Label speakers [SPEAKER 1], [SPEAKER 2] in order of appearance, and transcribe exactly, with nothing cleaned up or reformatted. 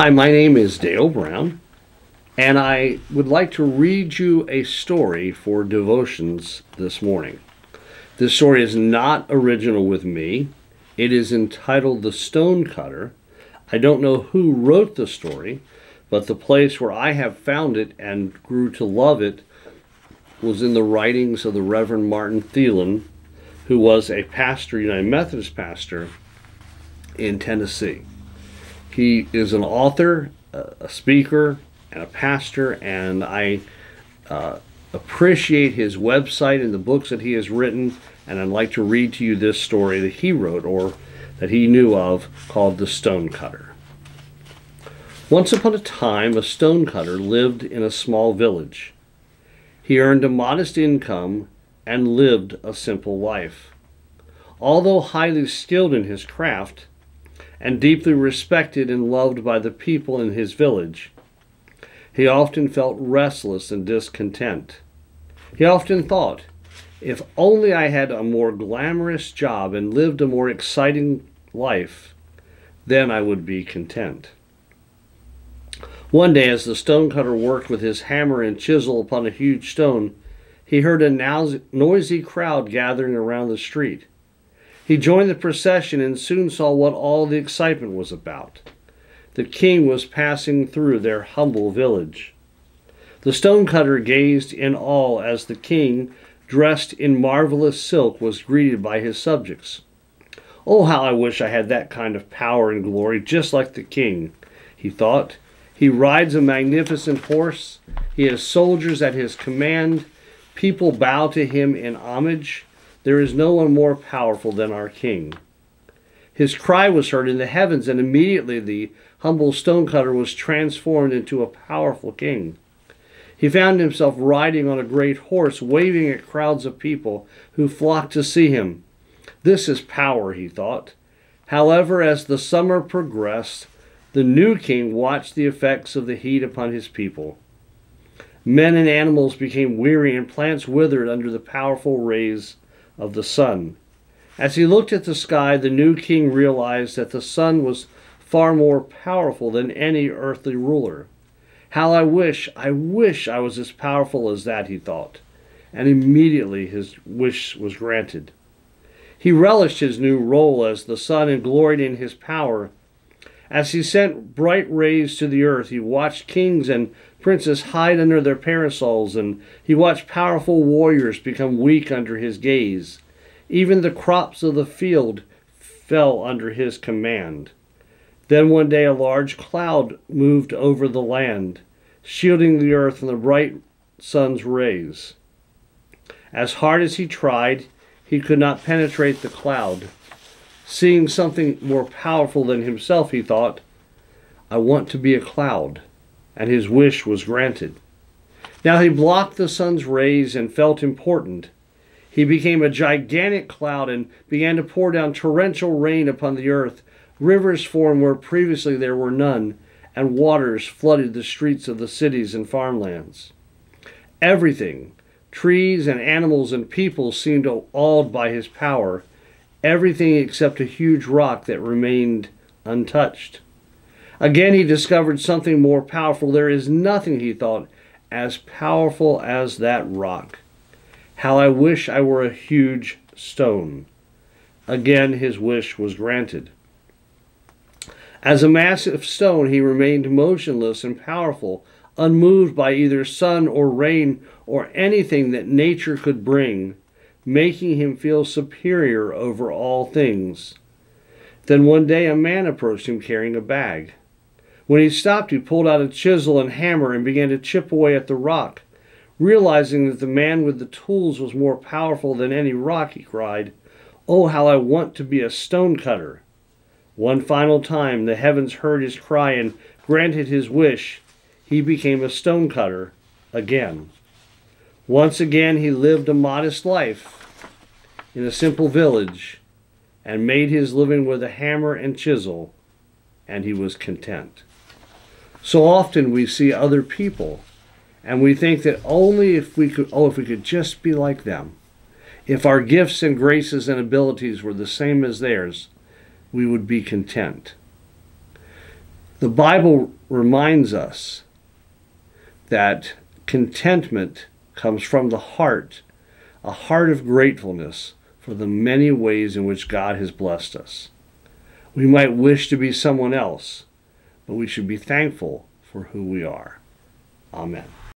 [SPEAKER 1] Hi, my name is Dale Brown, and I would like to read you a story for devotions this morning. This story is not original with me. It is entitled The Stonecutter. I don't know who wrote the story, but the place where I have found it and grew to love it was in the writings of the Reverend Martin Thielen, who was a pastor, United Methodist pastor in Tennessee. He is an author, a speaker, and a pastor, and I uh, appreciate his website and the books that he has written, and I'd like to read to you this story that he wrote, or that he knew of, called The Stonecutter. Once upon a time, a stonecutter lived in a small village. He earned a modest income and lived a simple life. Although highly skilled in his craft, and deeply respected and loved by the people in his village, he often felt restless and discontent. He often thought, if only I had a more glamorous job and lived a more exciting life, then I would be content. One day, as the stonecutter worked with his hammer and chisel upon a huge stone, he heard a noisy crowd gathering around the street. He joined the procession and soon saw what all the excitement was about. The king was passing through their humble village. The stonecutter gazed in awe as the king, dressed in marvelous silk, was greeted by his subjects. "Oh, how I wish I had that kind of power and glory, just like the king," he thought. "He rides a magnificent horse. He has soldiers at his command. People bow to him in homage. There is no one more powerful than our king." His cry was heard in the heavens, and immediately the humble stonecutter was transformed into a powerful king. He found himself riding on a great horse, waving at crowds of people who flocked to see him. This is power, he thought. However, as the summer progressed, the new king watched the effects of the heat upon his people. Men and animals became weary, and plants withered under the powerful rays of the sun. As he looked at the sky, the new king realized that the sun was far more powerful than any earthly ruler. How I wish, I wish I was as powerful as that, he thought. And immediately his wish was granted. He relished his new role as the sun and gloried in his power. As he sent bright rays to the earth, he watched kings and princes hide under their parasols, and he watched powerful warriors become weak under his gaze. Even the crops of the field fell under his command. Then one day a large cloud moved over the land, shielding the earth from the bright sun's rays. As hard as he tried, he could not penetrate the cloud. Seeing something more powerful than himself, he thought, "I want to be a cloud," and his wish was granted. Now he blocked the sun's rays and felt important. He became a gigantic cloud and began to pour down torrential rain upon the earth. Rivers formed where previously there were none, and waters flooded the streets of the cities and farmlands. Everything, trees and animals and people, seemed awed by his power. Everything except a huge rock that remained untouched. Again he discovered something more powerful. There is nothing, he thought, as powerful as that rock. How I wish I were a huge stone. Again his wish was granted. As a massive stone, he remained motionless and powerful, unmoved by either sun or rain or anything that nature could bring, making him feel superior over all things. Then one day a man approached him carrying a bag. When he stopped, he pulled out a chisel and hammer and began to chip away at the rock. Realizing that the man with the tools was more powerful than any rock, he cried, "Oh, how I want to be a stonecutter." One final time, the heavens heard his cry and granted his wish. He became a stonecutter again. Once again, he lived a modest life in a simple village and made his living with a hammer and chisel, and he was content. So often we see other people, and we think that only if we could, oh, if we could just be like them, if our gifts and graces and abilities were the same as theirs, we would be content. The Bible reminds us that contentment comes from the heart, a heart of gratefulness for the many ways in which God has blessed us. We might wish to be someone else, but we should be thankful for who we are. Amen.